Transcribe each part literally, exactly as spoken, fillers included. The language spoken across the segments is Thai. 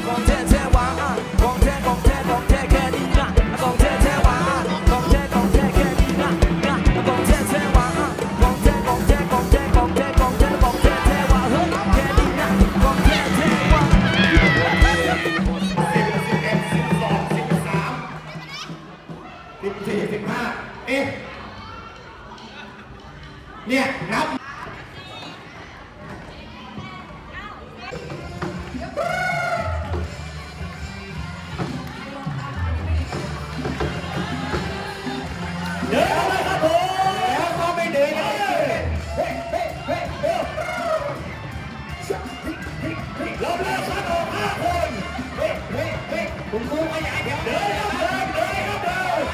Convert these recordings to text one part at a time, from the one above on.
ของแท้แท้วะของแท้ของแท้ของแท้แค่นี้นะของแท้แท้วะของแท้ของแท้แค่นี้นะของแท้แท้วะของแท้ของแท้ของแท้ของแท้ของแท้ของแท้แท้วะเฮ้ยแค่นี้นะของแท้แท้วะสิบสี่สิบห้าเอ๊ะเนี่ยนับเดินเข้าไปครับผมแล้วก็ไม่เดินเลยเฮ้ยเฮ้ยเฮ้ยเฮ้ยเราเลิกกันออกห้าคนเฮ้ยเฮ้ยเฮ้ยคุณครูขยายแถวเดินครับเดินเดินครับเดิน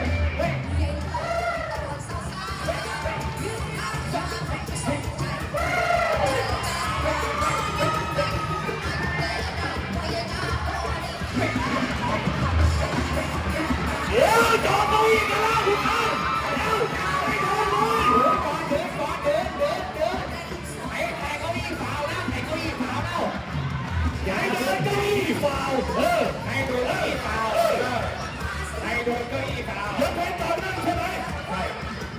เดี๋ยวจอดเก้าอี้กันแล้วทุกท่านเดี๋ยวไม่โดนเลยเดินก่อนเดินก่อนเดินเดินเดินไอ้ไอ้เก้าอี้เปล่านะไอ้เก้าอี้เปล่าเนาะอย่าเดินเก้าอี้เปล่าเออไอ้โดนเก้าอี้เปล่าเออไอ้โดนเก้าอี้เปล่ายกเว้นตอนนั่งใช่ไหมใช่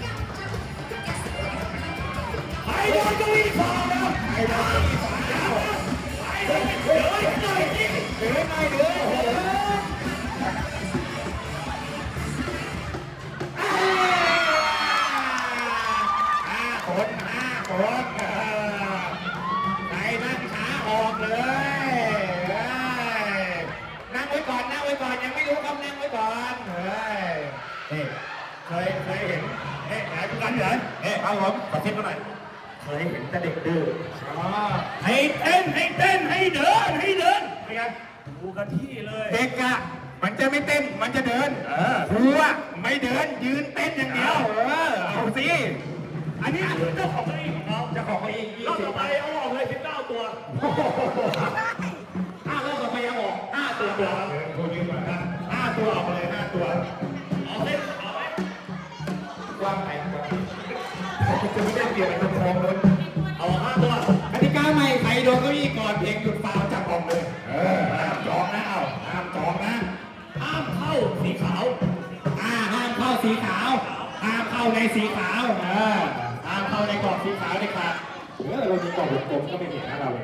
ไอ้โดนเก้าอี้เปล่านะไอ้โดนเก้าอี้เปล่าไอ้โดนเดินหน่อยดิเดินหน่อยเดินโอ้โหคนห้าคนใครนั่งขาออกเลยนั่งไว้ก่อนนั่งไว้ก่อนยังไม่รู้ครับนั่งไว้ก่อนเฮ้ยนี่เคยเคยเห็นเอ๊ะไหนพี่กันเหรอเอ๊ะเอาผมขอเช็คหน่อยเคยเห็นแต่เด็กดื้ออ๋อให้เต้นให้เต้นให้เดินให้เดินเป็นไงดูกันที่เลยเด็กอะมันจะไม่เต้นมันจะเดินครูอะไม่เดินยืนเต้นอย่างเดียวเออเอาสิอันนี้เจ้าของเก้าอี้ของเขาเจ้าของเก้าอี้รอบต่อไปเอาออกเลยสิบเก้าตัวห้ารอบต่อไปเอาออกห้าตัวตัวตัวยืนก่อนนะห้าตัวออกเลยห้าตัวเอาเล่นเอาไหมวางแผนก่อนจะไม่ได้เกี่ยวกับตัวโน้นเอาห้าตัวกติกาใหม่ใครโดนเก้าอี้ก่อนเพลงหยุดฟาวจับออกเลยเออห้ามจองนะเอาห้ามจองนะห้ามเข้าสีขาวอ่าห้ามเข้าสีขาวห้ามเข้าในสีขาวเออห้ามเข้าในกรอบสีขาวเลยครับเออเรามีกรอบวงกลมก็ไม่เห็นนะเราเลย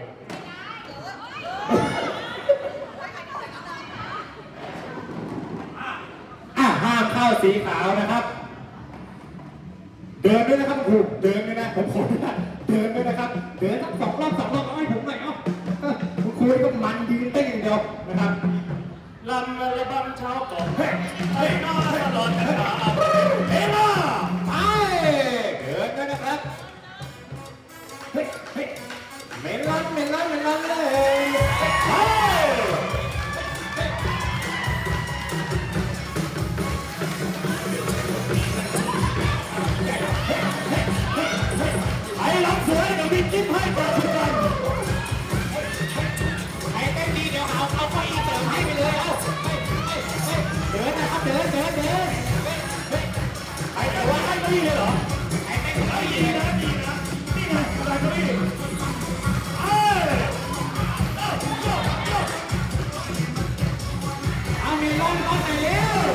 อ่าห้ามเข้าสีขาวนะครับเดินด้วยนะครับครูเดินด้วยนะผมขอเดินด้วยนะครับเดินสักสองรอบสองรอบเอาให้ผมหน่อยเอ้าคุณครูก็มันยืนเต้นอย่างเดียวนะครับลำระบำเช้าก่อนเฮ้ยเฮ้ยน้าตลอดกันมาเฮ้ยน้าไปเดินด้วยนะครับเฮ้ยเฮ้ยเมลอนเมลอนเมลอนเลยเฮ้ยไอ้ลำสวยเดี๋ยวมีกิ๊บให้ก่อนทุกคนไอ้เต้นดีเดี๋ยวเอาเอาไปอีกเสริมให้ไปเลยเอาเดินนะครับเดินเดินเดินไอ้แต่ว่าให้ก็ดีเลยเหรอไอ้เต้นก็ดีนะดีนะนี่ไงอะไรก็ดีเอ้ยเอามีล้อมล้อมไหนเร็ว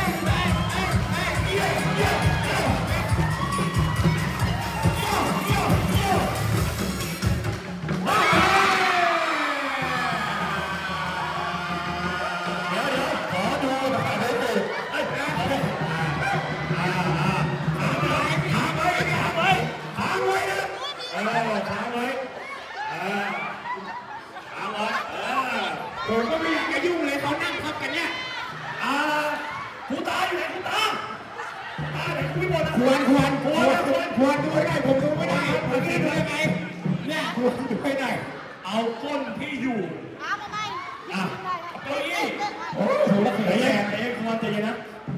ผมก็ไม่อยากจะยุ่งเลยเขานั่งทับกันเนี่ยอ่าครูตาอยู่ไหนครูตาตาไหนคุยหมดนะควรควรควรควรควรดูไม่ได้ผมดูไม่ได้ผมนี่ดูยังไงเนี่ยควรดูไม่ได้เอาก้นที่อยู่อ่ะเก้าอี้โอ้โหแล้วเขยแย่เอ๊ะควรจะยังนะ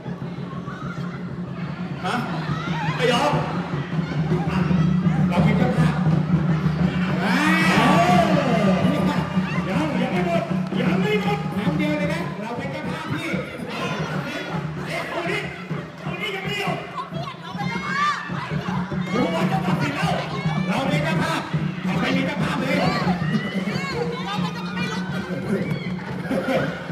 ฮะไม่ยอมเราเป็นเจ้าภาพยังยังไม่หมดยังไม่หมดน้ำเดียวเลยนะเราเป็นเจ้าภาพพี่เอ๊ะคนนี้คนนี้ยังไม่ยอมรู้ว่าเจ้าภาพผิดแล้วเราเป็นเจ้าภาพเราไม่มีเจ้าภาพเลย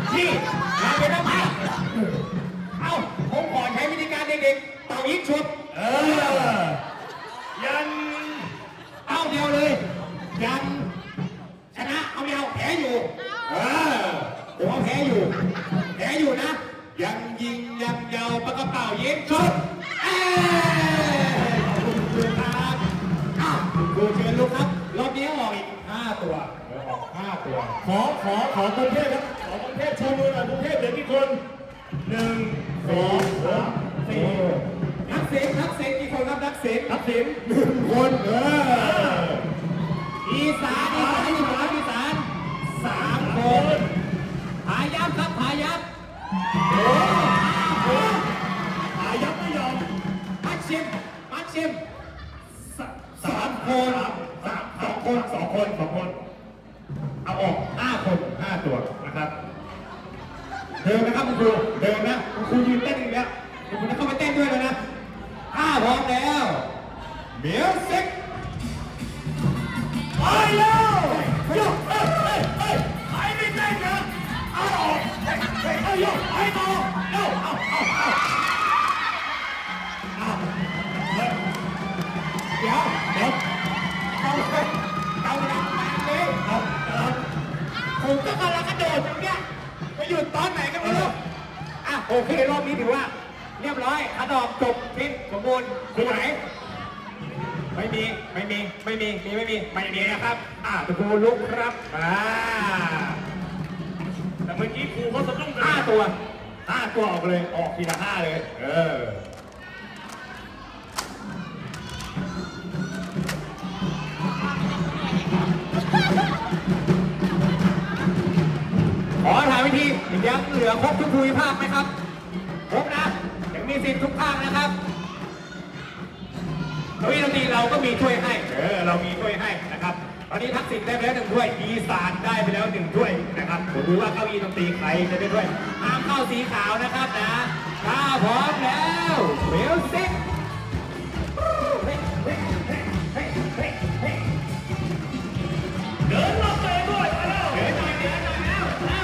นี่เราเป็นทำไมเอ้าผมขอใช้วิธีการเด็กๆเป่ายิงชุบเออยันเอาเดียวเลยยันชนะเอาเดียวแพ้อยู่เออผมเอาแพ้อยู่แพ้อยู่นะยังยิงยังเยาปากกระเป๋ายิงชุบเอ้ขอบคุณครับอ้าวดูเชิญลูกครับรอบนี้ออกอีกห้าตัวออกห้าตัวขอขอขอกรุงเทพครับขอกรุงเทพโชว์มือหน่อยกรุงเทพเหลือกี่คนหนึ่งสองสามสี่นักเสียงนักเสียงกี่คนครับนักเสียงนักเสียงหนึ่งคนเอออีสานอีสานอีสานอีสานสามคนพายับครับพายับโอ้โหพายับไม่ยอมมัดชิมมัดชิมสามคนสามสองคนสองคนสองคนเอาออกห้าคนห้าตัวนะครับเดินนะครับคุณครูเดินนะคุณครูยืนเต้นอีกแล้วคุณครูจะเข้าไปเต้นด้วยแล้วนะห้าพร้อมแล้วเมียสิกไปแล้วยกเอ้ยเอ้ยเอ้ยใครไม่เต้นนะเอาออกเอ้ยเอ้ยเอายกไปต่อเร็วเอาเอาเอาเอาเดี๋ยวเดี๋ยวเอาเลยเอาหลังมาเลยเอาเอาผมก็กำลังกระโดดอย่างเงี้ยไปหยุดตอนไหนกันไม่รู้อ่ะโอเครอบนี้ถือว่าเรียบร้อยขนมจบสิ้นสมบูรณ์ครูไหนไม่มีไม่มีไม่มีมีไม่มีไม่มีนะครับอ่ะครูลุกครับอ่าแต่เมื่อกี้ครูเขาสะดุ้งกันห้าตัวห้าตัวออกเลยออกทีละห้าเลยเออขอถามวิธียังเหลือครบทุกภูมิภาคไหมครับครบนะยังมีสิทธิ์ทุกภาคนะครับเก้าอี้ดนตรีเราก็มีถ้วยให้เออเรามีถ้วยให้นะครับตอนนี้ทักษิณได้ไปแล้วหนึ่งถ้วยอีสานได้ไปแล้วหนึ่งถ้วยนะครับผมดูว่าเก้าอี้ดนตรีใครจะได้ถ้วยห้ามเข้าสีขาวนะครับนะถ้าพร้อมแล้วเวลซิกเดินรอบเตะด้วยมาแล้วเดินหน่อยเดินหน่อยแล้วแล้ว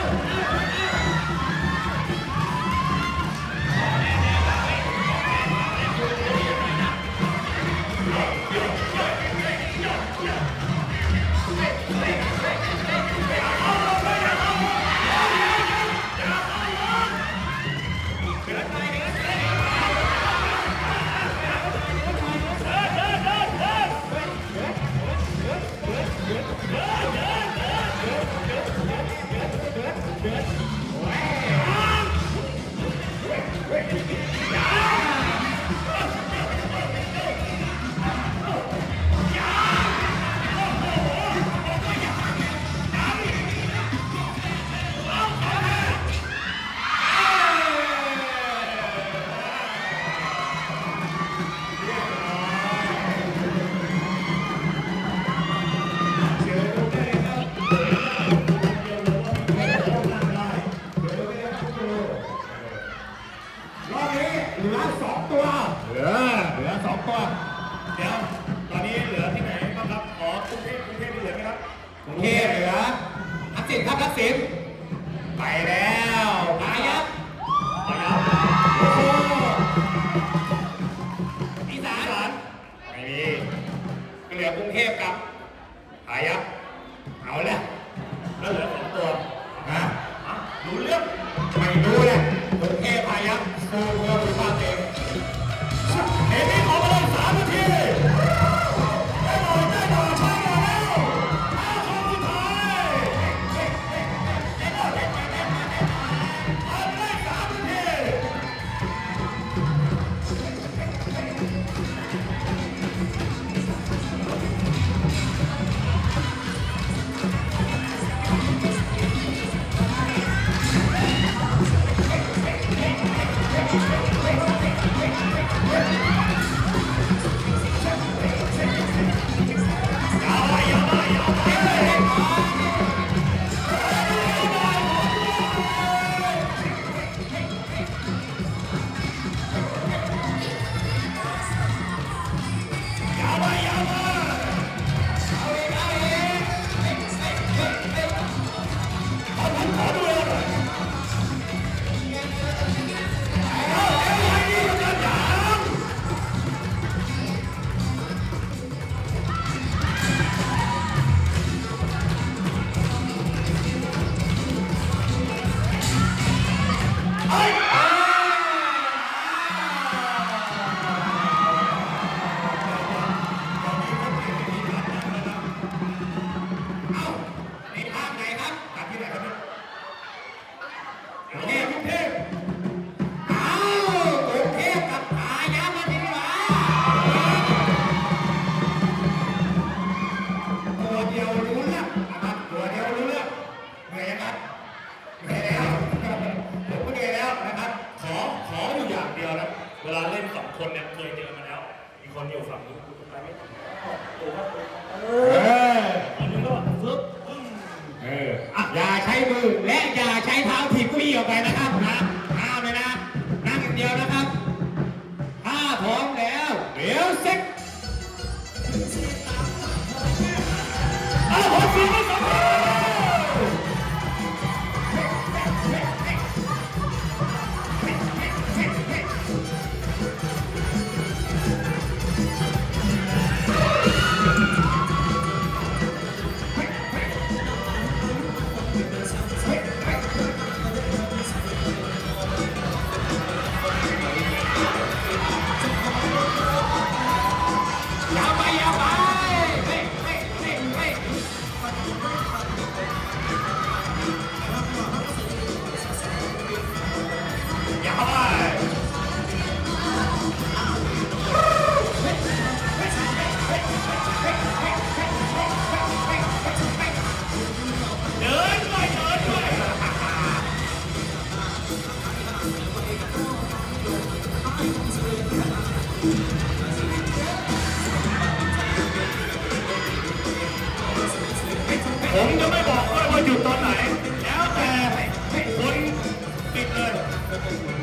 ไปแล้วพายับพายับโอ้อีสานไม่มีก็เหลือกรุงเทพกับพายับเอาละแล้วเหลือสองตัวนะรู้เรื่องไม่รู้เลยกรุงเทพพายับสู้เพื่อคุณภาพเองเห็นนี่ขอมาเลยสามนาทีได้หน่อยได้หน่อยช้าหน่อยแล้วห้าคนสุดท้ายเวลาเล่นสองคนเนี่ยเคยเจอมาแล้วอีกคนอยู่ฝั่งนี้ไปไม่ถึงตัวก็เอออันนี้ก็ฟึ๊บเอออย่าใช้มือและอย่าใช้เท้าถีบเก้าอี้ออกไปนะครับนะห้ามเลยนะนั่งอย่างเดียวนะครับถ้าพร้อมแล้วเดี๋ยวเซ็กเอาหัวฝีมือสองคนผมจะไม่บอกว่าหยุดตอนไหนแล้วแต่คนปิดเลย